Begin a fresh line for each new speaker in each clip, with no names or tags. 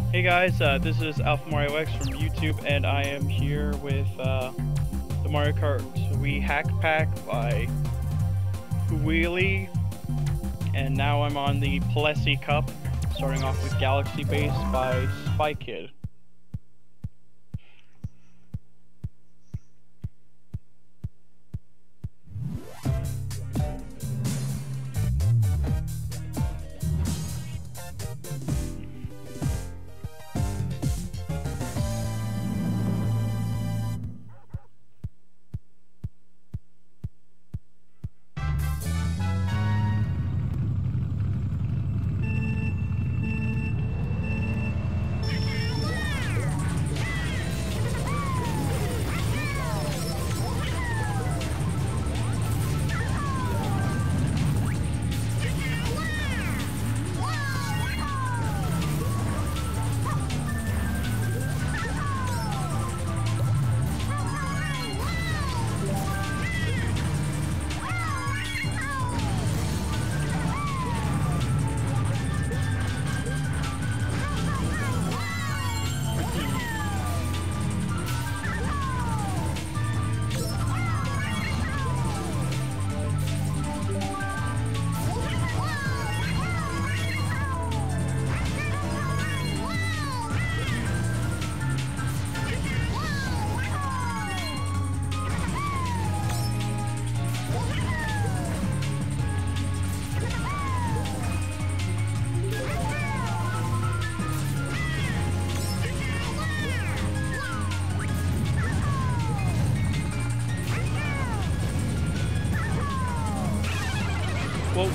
Hey guys, this is Alpha Mario X from YouTube, and I am here with the Mario Kart Wii Hack Pack by Wheelie, and now I'm on the Plessy Cup, starting off with Galaxy Base by Spy Kid. Whoa.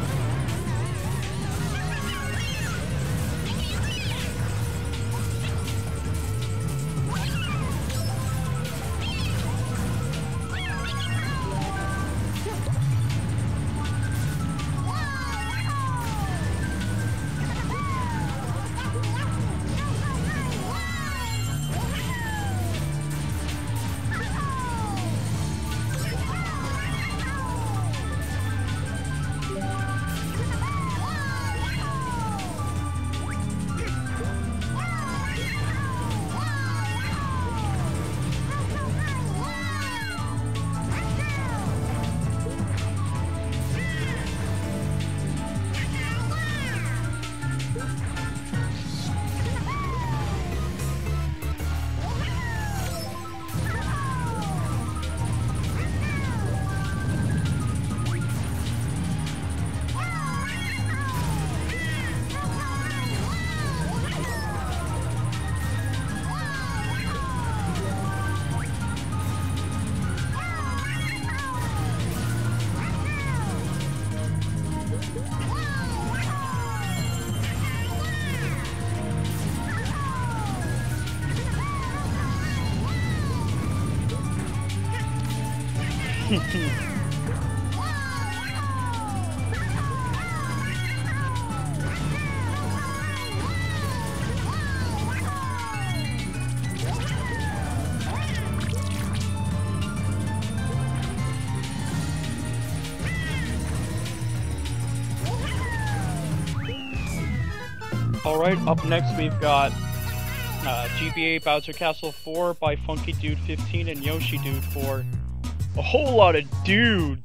Alright, up next we've got GBA Bowser Castle 4 by Funky Dude 15 and Yoshi Dude 4. A whole lot of dudes!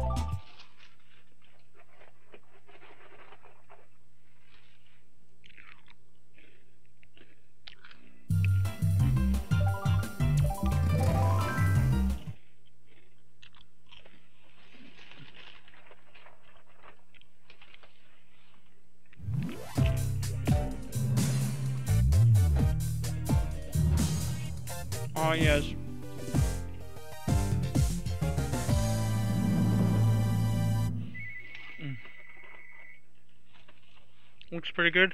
Oh yes. Looks pretty good.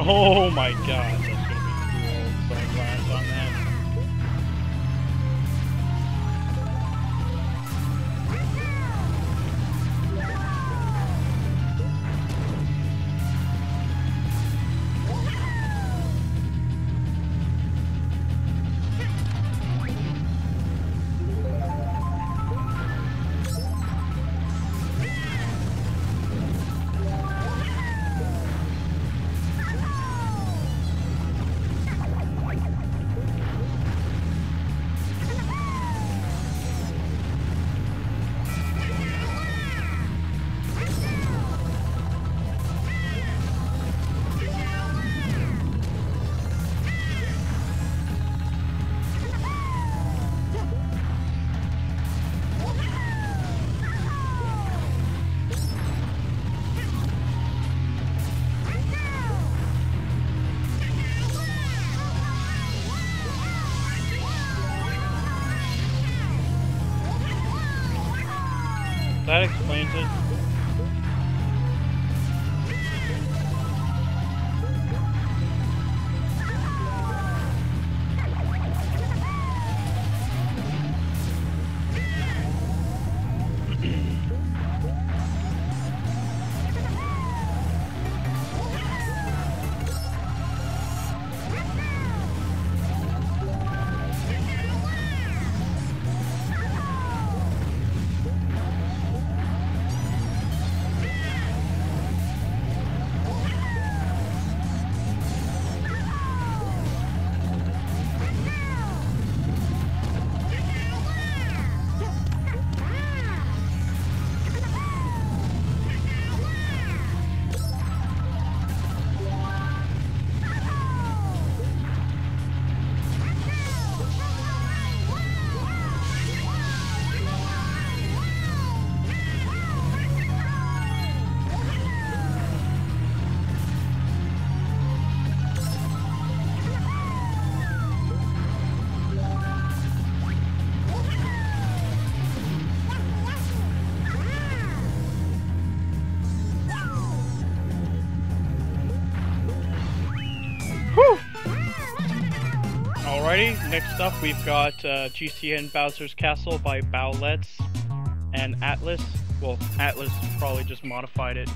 Oh my god, that's gonna be cool. So glad on that. That explains it. Alrighty, next up we've got GCN Bowser's Castle by Bowlets and Atlas. Well, Atlas probably just modified it.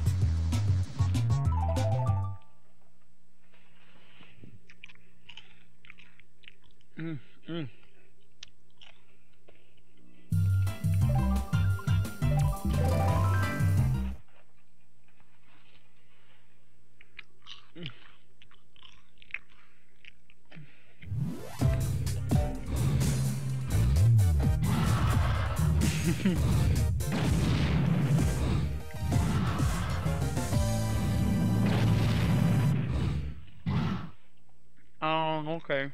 Oh, okay.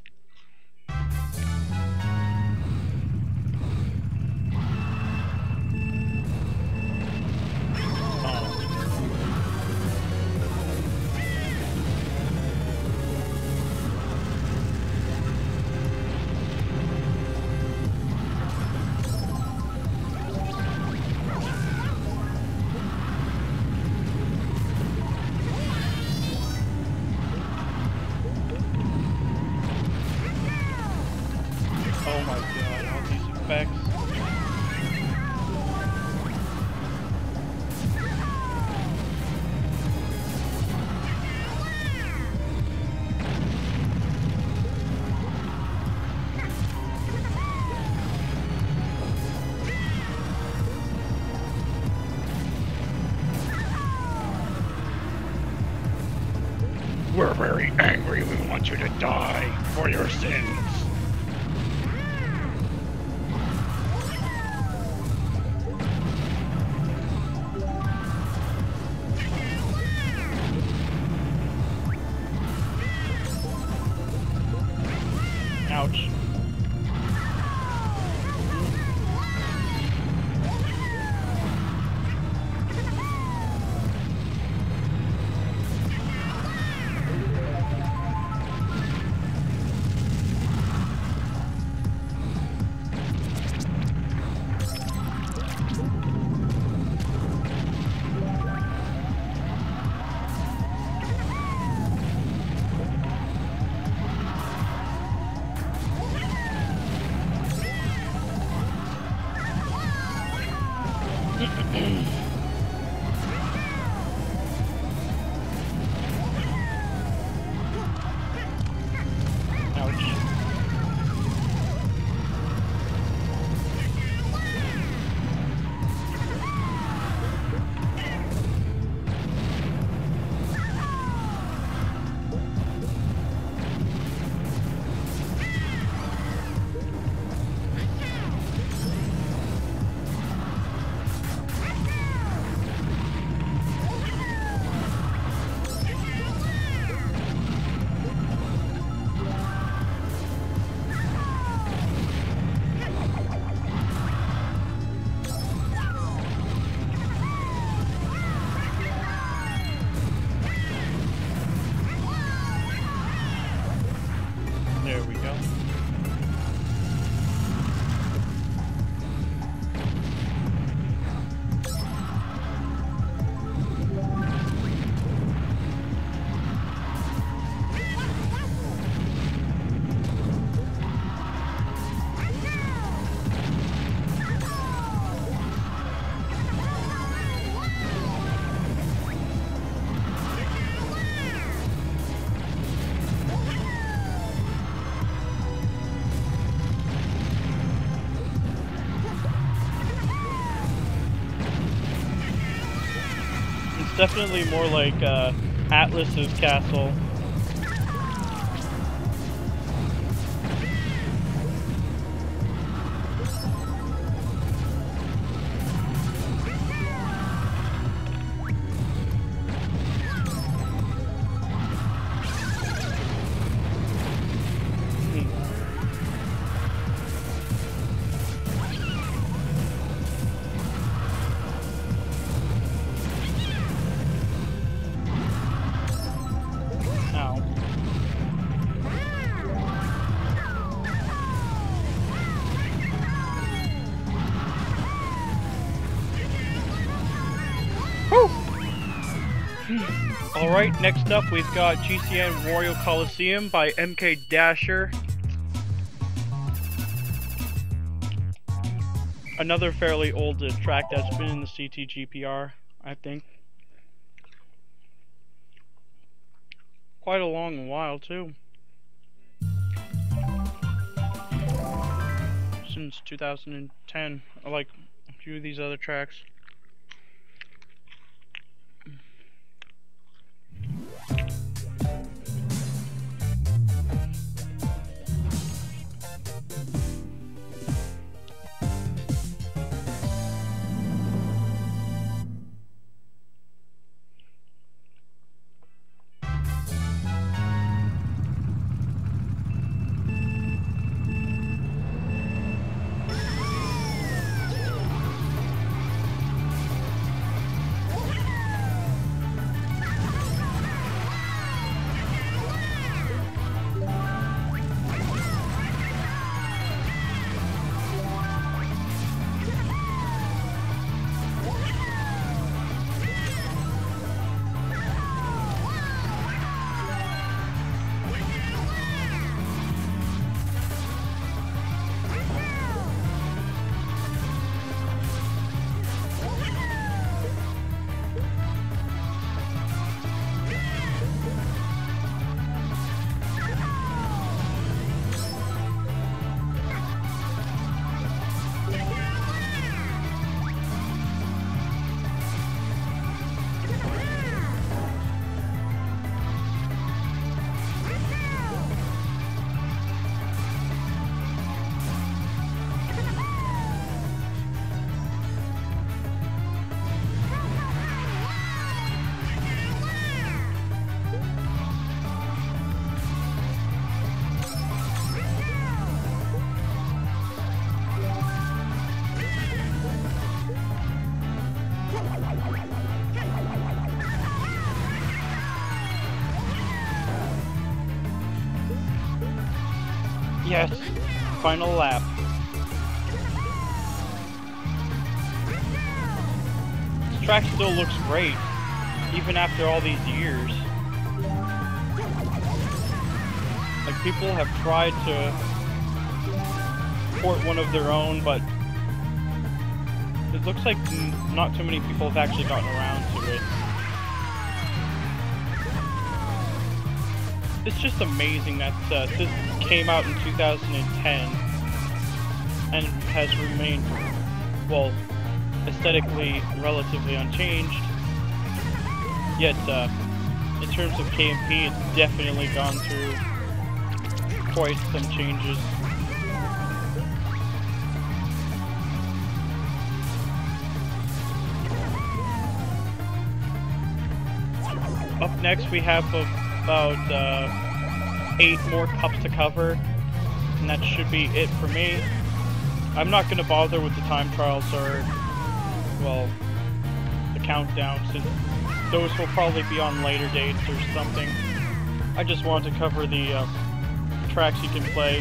Oh my god, all these effects.
We're very angry. We want you to die for your sins.
Ouch. Ouch. There we go. It's definitely more like Atlas's castle. Alright, next up we've got GCN Wario Coliseum by MK Dasher. Another fairly old track that's been in the CTGPR, I think. Quite a long while too. Since 2010, like a few of these other tracks. Yes, final lap. This track still looks great, even after all these years. Like, people have tried to port one of their own, but it looks like not too many people have actually gotten around to it. It's just amazing that this came out in 2010 and has remained, well, aesthetically relatively unchanged. Yet, in terms of KMP, it's definitely gone through quite some changes. Up next, we have about 8 more cups to cover, and that should be it for me. I'm not going to bother with the time trials or, well, the countdown, since those will probably be on later dates or something. I just wanted to cover the tracks you can play.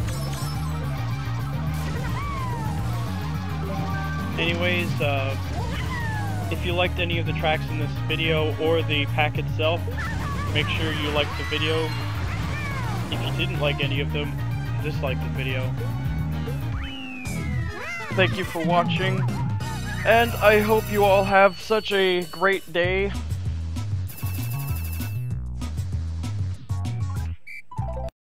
Anyways, if you liked any of the tracks in this video or the pack itself, make sure you like the video. If you didn't like any of them, dislike the video. Thank you for watching, and I hope you all have such a great day.